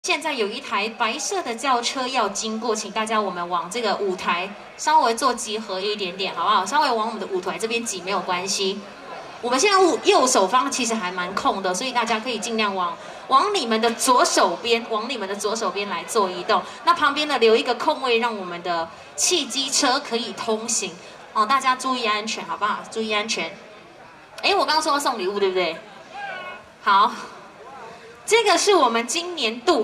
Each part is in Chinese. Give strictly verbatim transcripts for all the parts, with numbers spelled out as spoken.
现在有一台白色的轿车要经过，请大家我们往这个舞台稍微做集合一点点，好不好？稍微往我们的舞台这边挤没有关系。我们现在右手方其实还蛮空的，所以大家可以尽量往往你们的左手边，往你们的左手边来做移动。那旁边呢留一个空位，让我们的汽机车可以通行。哦，大家注意安全，好不好？注意安全。哎，我刚刚说要送礼物，对不对？好。 这个是我们今年度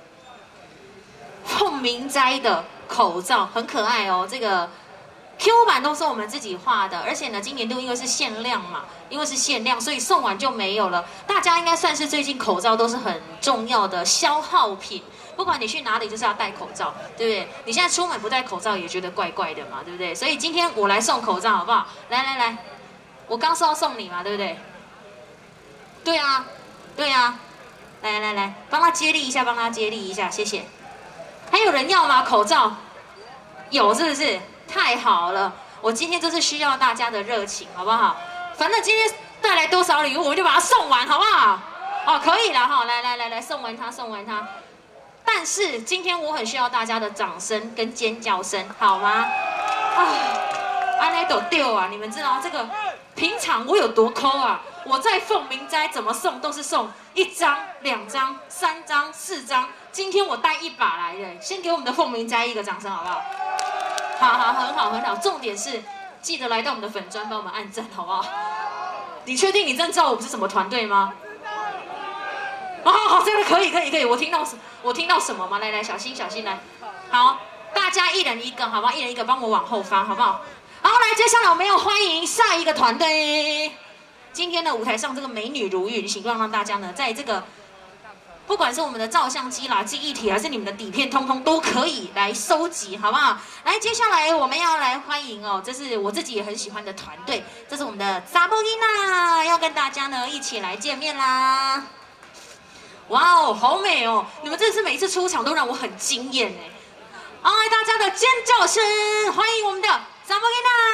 凤鸣斋的口罩，很可爱哦。这个 Q 版都是我们自己画的，而且呢，今年度因为是限量嘛，因为是限量，所以送完就没有了。大家应该算是最近口罩都是很重要的消耗品，不管你去哪里就是要戴口罩，对不对？你现在出门不戴口罩也觉得怪怪的嘛，对不对？所以今天我来送口罩，好不好？来来来，我刚说要送你嘛，对不对？对啊，对啊。 来来来，帮他接力一下，帮他接力一下，谢谢。还有人要吗？口罩有是不是？太好了，我今天就是需要大家的热情，好不好？反正今天带来多少礼物，我们就把它送完，好不好？哦，可以了哈，来来来来，送完它，送完它。但是今天我很需要大家的掌声跟尖叫声，好吗？啊，安内都丢啊！你们知道这个平常我有多抠啊？ 我在凤鸣斋怎么送都是送一张、两张、三张、四张。今天我带一把来的，先给我们的凤鸣斋一个掌声好不好？好好，很好很好。重点是记得来到我们的粉专帮我们按赞好不好？你确定你真知道我们是什么团队吗？哦，好，这个可以可以可以。我听到我听到什么吗？来来，小心小心来。好，大家一人一个好不好？一人一个，帮我往后翻好不好？好，来，接下来我们要欢迎下一个团队。 今天的舞台上这个美女如云，希望让大家呢，在这个不管是我们的照相机啦、记忆体，还是你们的底片，通通都可以来收集，好不好？来，接下来我们要来欢迎哦，这是我自己也很喜欢的团队，这是我们的扎波伊娜，要跟大家呢一起来见面啦！哇哦，好美哦！你们这次每一次出场都让我很惊艳哎！哎，大家的尖叫声，欢迎我们的扎波伊娜！